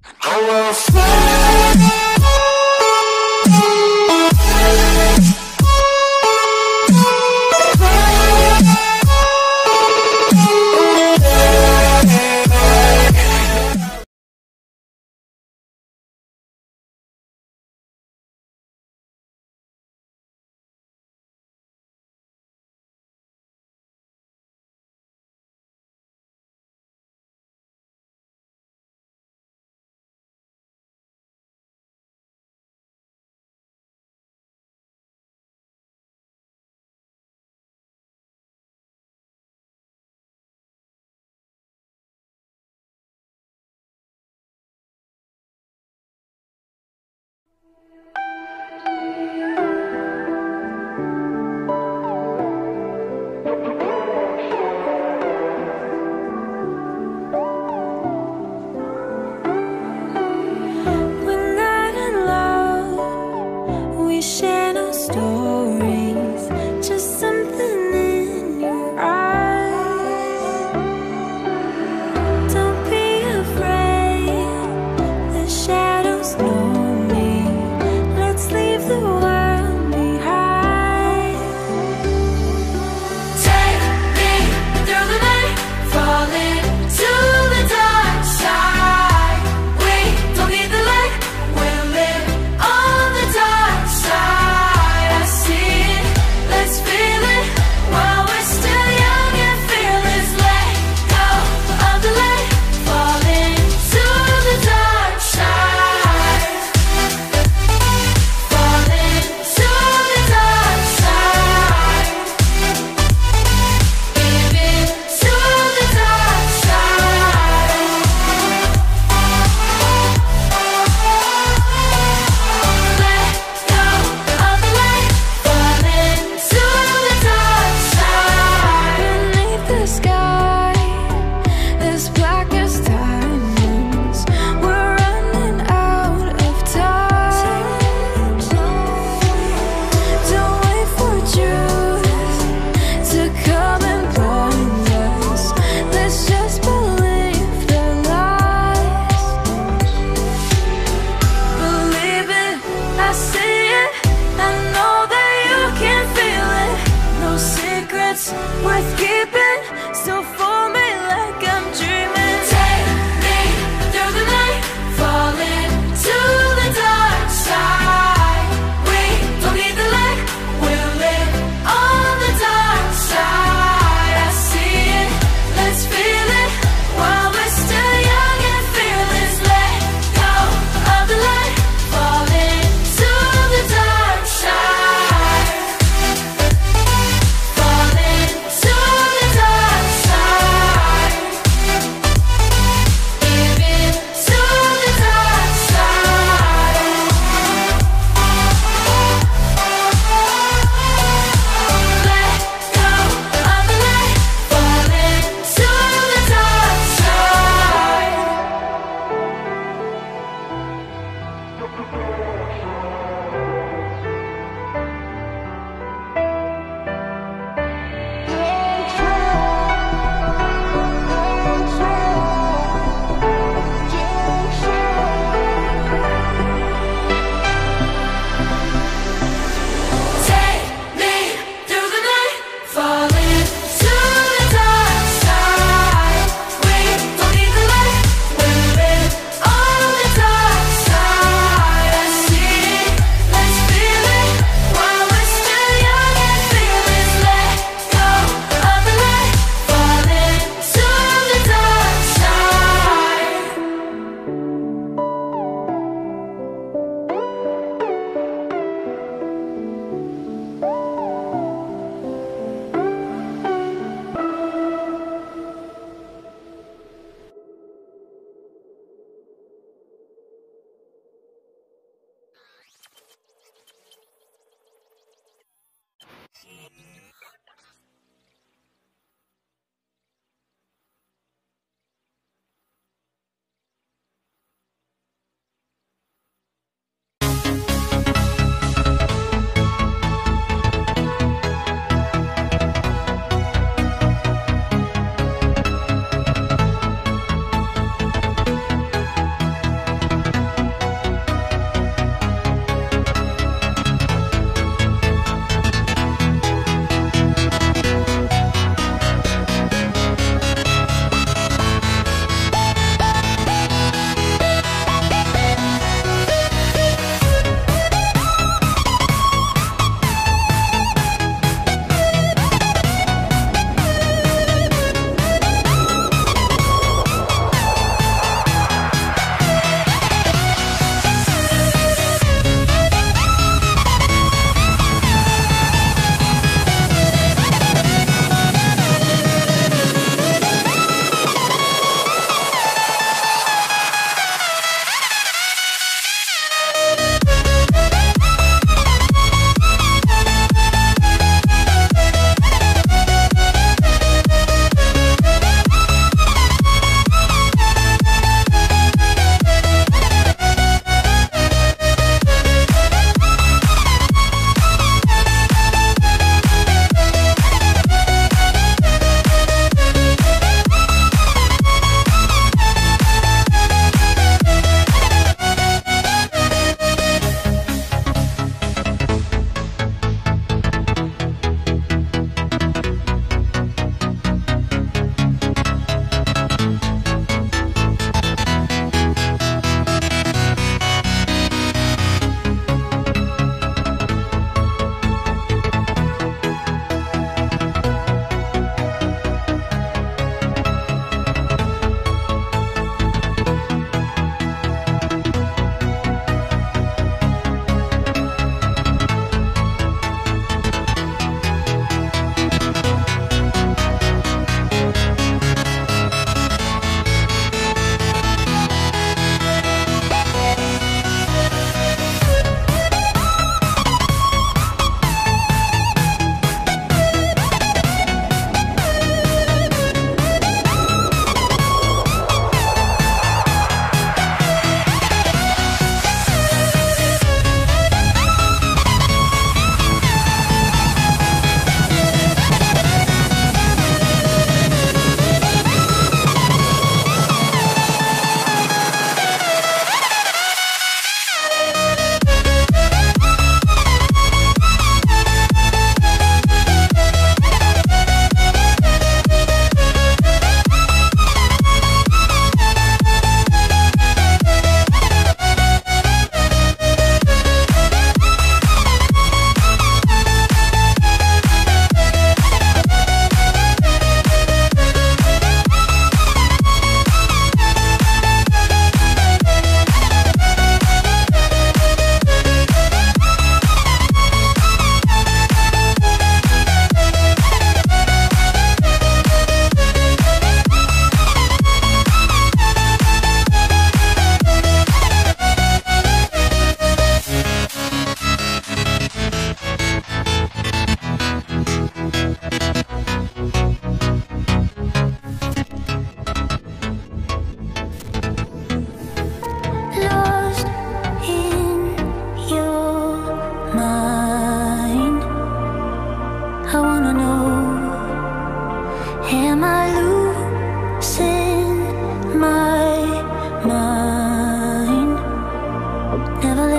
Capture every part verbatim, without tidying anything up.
Know me.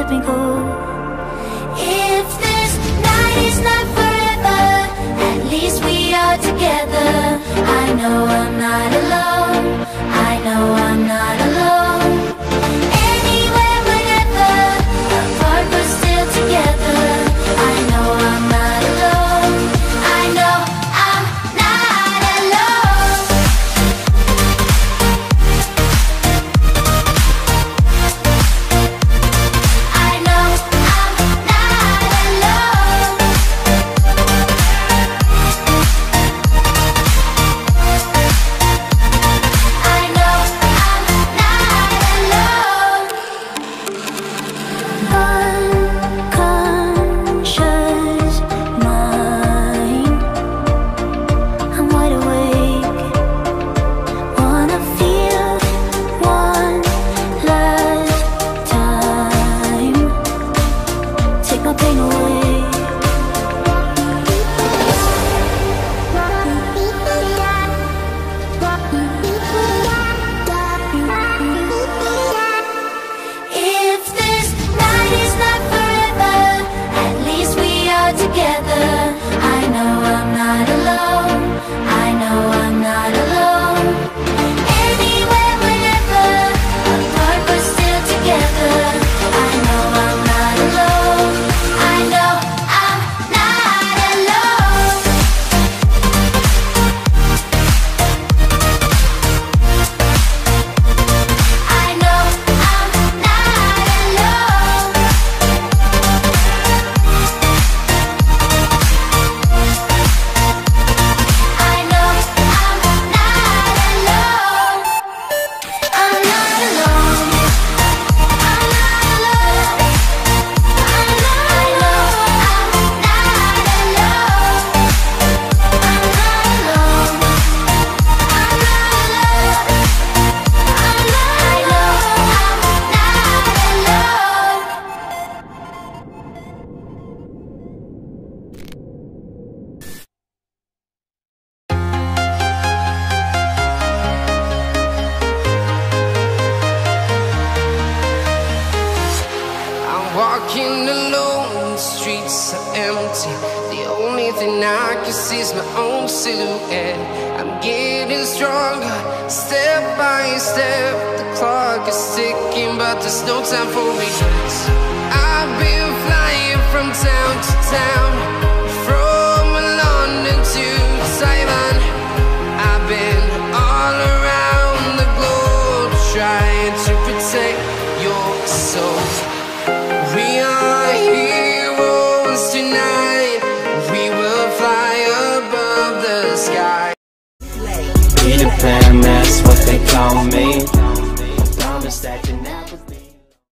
kept me cool. If this night is not forever, at least we are together. I know I'm not alone, I know I'm not alone. Anywhere, whenever, apart but still together. I know I'm not alone, I know I'm not alone. I know I'm not alone. I know I'm not alone. Unconscious mind, I'm wide awake. Wanna feel one last time. Take my pain away. If this night is not forever, at least we are together. I know I'm not alone, I know I'm not alone. Anywhere, whenever, apart but still together. I know I'm not alone, I know I'm not alone. I know I'm not alone. I know I'm not alone. I'm not alone. I'm not alone. I know I'm not alone. I'm not alone. I'm not alone. I know I'm not alone. I'm walking alone, the streets are empty. The only thing I can see is my own silhouette. I'm getting stronger, step by step. The clock is ticking, but there's no time for regrets. I've been flying from town to town, from London to Taiwan. I've been all around the globe, trying to protect your soul. We are heroes tonight. We will fly above the sky. Peter Pan, that's what they call me. Promise that you never be.